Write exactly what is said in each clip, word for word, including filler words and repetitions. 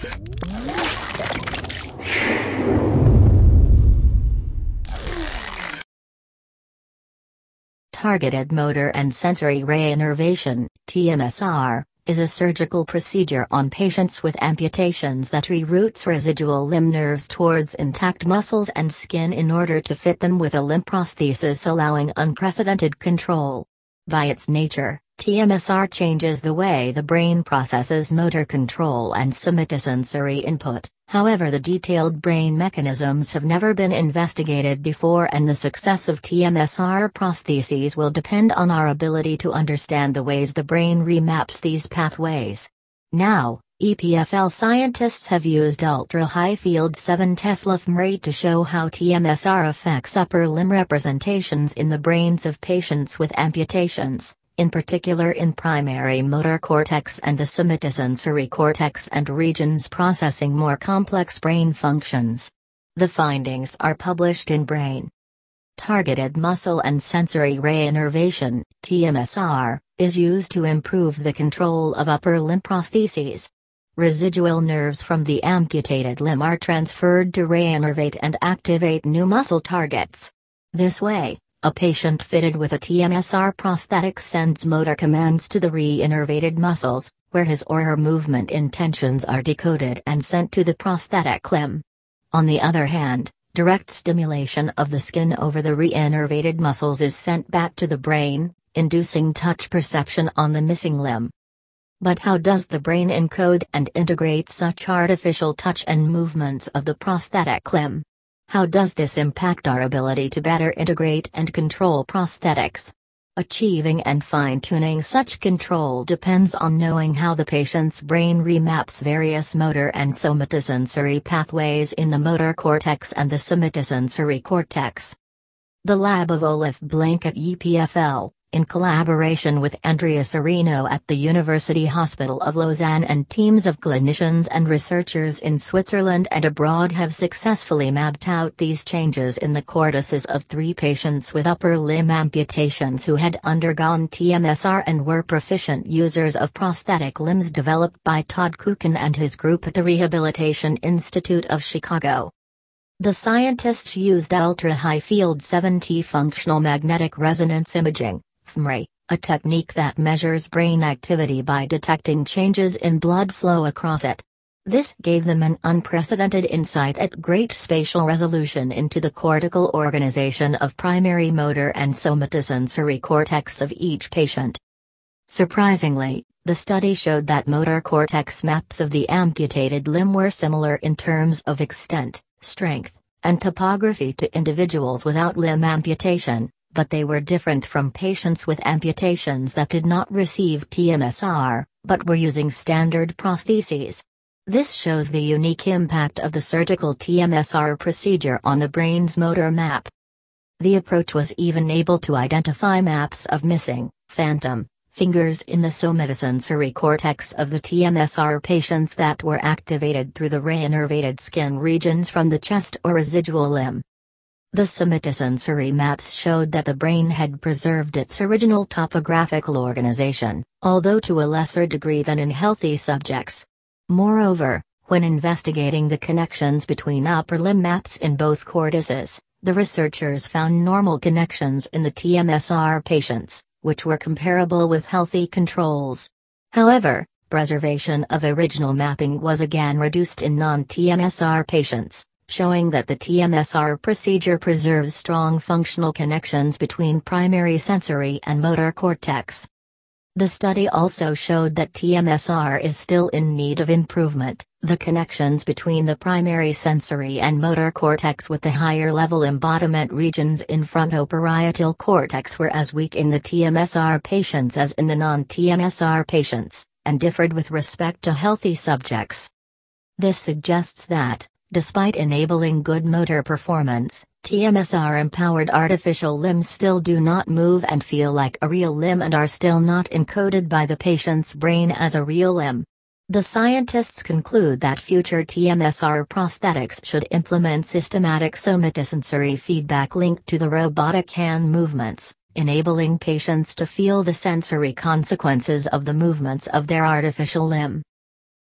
Targeted motor and sensory reinnervation, T M S R, is a surgical procedure on patients with amputations that reroutes residual limb nerves towards intact muscles and skin in order to fit them with a limb prosthesis, allowing unprecedented control. By its nature, T M S R changes the way the brain processes motor control and somatosensory input. However, the detailed brain mechanisms have never been investigated before, and the success of T M S R prostheses will depend on our ability to understand the ways the brain remaps these pathways. Now, E P F L scientists have used ultra-high field seven Tesla fMRI to show how T M S R affects upper limb representations in the brains of patients with amputations, in particular in primary motor cortex and the somatosensory cortex and regions processing more complex brain functions. The findings are published in Brain. Targeted muscle and sensory reinnervation, T M S R, is used to improve the control of upper limb prostheses. Residual nerves from the amputated limb are transferred to reinnervate and activate new muscle targets. This way, a patient fitted with a T M S R prosthetic sends motor commands to the reinnervated muscles, where his or her movement intentions are decoded and sent to the prosthetic limb. On the other hand, direct stimulation of the skin over the reinnervated muscles is sent back to the brain, inducing touch perception on the missing limb. But how does the brain encode and integrate such artificial touch and movements of the prosthetic limb? How does this impact our ability to better integrate and control prosthetics? Achieving and fine-tuning such control depends on knowing how the patient's brain remaps various motor and somatosensory pathways in the motor cortex and the somatosensory cortex. The lab of Olaf Blank at E P F L, in collaboration with Andrea Serino at the University Hospital of Lausanne and teams of clinicians and researchers in Switzerland and abroad, have successfully mapped out these changes in the cortices of three patients with upper limb amputations who had undergone T M S R and were proficient users of prosthetic limbs developed by Todd Kukin and his group at the Rehabilitation Institute of Chicago. The scientists used ultra-high field seven T functional magnetic resonance imaging, fMRI, a technique that measures brain activity by detecting changes in blood flow across it. This gave them an unprecedented insight at great spatial resolution into the cortical organization of primary motor and somatosensory cortex of each patient. Surprisingly, the study showed that motor cortex maps of the amputated limb were similar in terms of extent, strength, and topography to individuals without limb amputation, but they were different from patients with amputations that did not receive T M S R, but were using standard prostheses. This shows the unique impact of the surgical T M S R procedure on the brain's motor map. The approach was even able to identify maps of missing, phantom, fingers in the somatosensory cortex of the T M S R patients that were activated through the reinnervated skin regions from the chest or residual limb. The somatosensory maps showed that the brain had preserved its original topographical organization, although to a lesser degree than in healthy subjects. Moreover, when investigating the connections between upper limb maps in both cortices, the researchers found normal connections in the T M S R patients, which were comparable with healthy controls. However, preservation of original mapping was again reduced in non-T M S R patients, showing that the T M S R procedure preserves strong functional connections between primary sensory and motor cortex. The study also showed that T M S R is still in need of improvement. The connections between the primary sensory and motor cortex with the higher level embodiment regions in frontoparietal cortex were as weak in the T M S R patients as in the non-T M S R patients, and differed with respect to healthy subjects. This suggests that, despite enabling good motor performance, T M S R-empowered artificial limbs still do not move and feel like a real limb and are still not encoded by the patient's brain as a real limb. The scientists conclude that future T M S R prosthetics should implement systematic somatosensory feedback linked to the robotic hand movements, enabling patients to feel the sensory consequences of the movements of their artificial limb.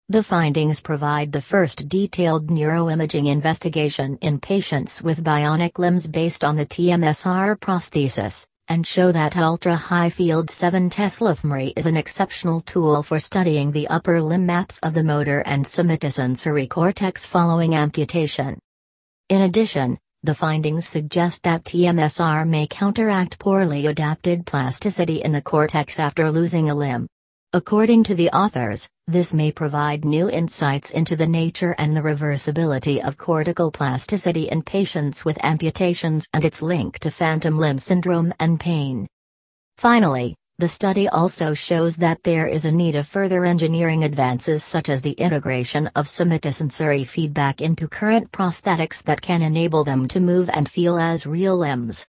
The findings provide the first detailed neuroimaging investigation in patients with bionic limbs based on the T M S R prosthesis, and show that ultra-high field seven Tesla fMRI is an exceptional tool for studying the upper limb maps of the motor and somatosensory cortex following amputation. In addition, the findings suggest that T M S R may counteract poorly adapted plasticity in the cortex after losing a limb. According to the authors, this may provide new insights into the nature and the reversibility of cortical plasticity in patients with amputations and its link to phantom limb syndrome and pain. Finally, the study also shows that there is a need of further engineering advances such as the integration of somatosensory feedback into current prosthetics that can enable them to move and feel as real limbs.